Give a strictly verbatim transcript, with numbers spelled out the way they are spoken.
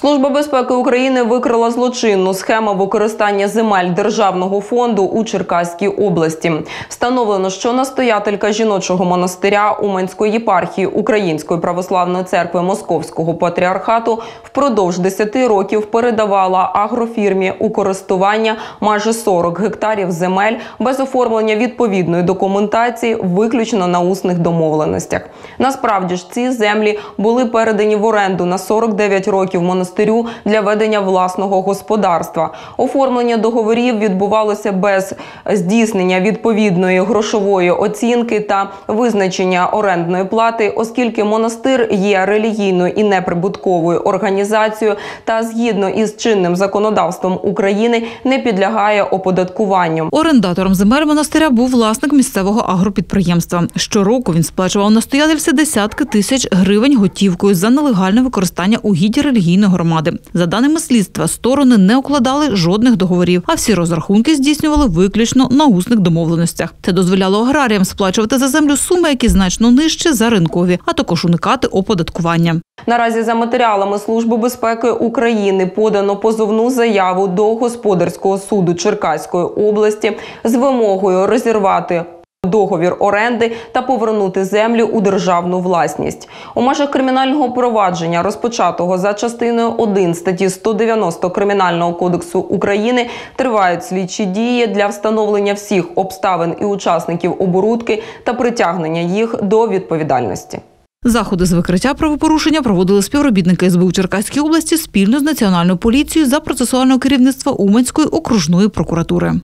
Служба безпеки України викрила злочинну схему використання земель Державного фонду у Черкаській області. Встановлено, що настоятелька жіночого монастиря Уманської єпархії Української православної церкви Московського патріархату впродовж десяти років передавала агрофірмі у користування майже сорок гектарів земель без оформлення відповідної документації, виключно на усних домовленостях. Насправді ж ці землі були передані в оренду на сорок дев'ять років монастирю для ведення власного господарства. Оформлення договорів відбувалося без здійснення відповідної грошової оцінки та визначення орендної плати, оскільки монастир є релігійною і неприбутковою організацією та згідно із чинним законодавством України не підлягає оподаткуванню. Орендатором земель монастиря був власник місцевого агропідприємства. Щороку він сплачував настоятельці десятки тисяч гривень готівкою за нелегальне використання угідь релігійної громади. За даними слідства, сторони не укладали жодних договорів, а всі розрахунки здійснювали виключно на усних домовленостях. Це дозволяло аграріям сплачувати за землю суми, які значно нижче за ринкові, а також уникати оподаткування. Наразі за матеріалами Служби безпеки України подано позовну заяву до Господарського суду Черкаської області з вимогою розірвати договір оренди та повернути землю у державну власність. У межах кримінального провадження, розпочатого за частиною один статті сто дев'яносто Кримінального кодексу України, тривають слідчі дії для встановлення всіх обставин і учасників оборудки та притягнення їх до відповідальності. Заходи з викриття правопорушення проводили співробітники ес бе у Черкаській області спільно з Національною поліцією за процесуального керівництва Уманської окружної прокуратури.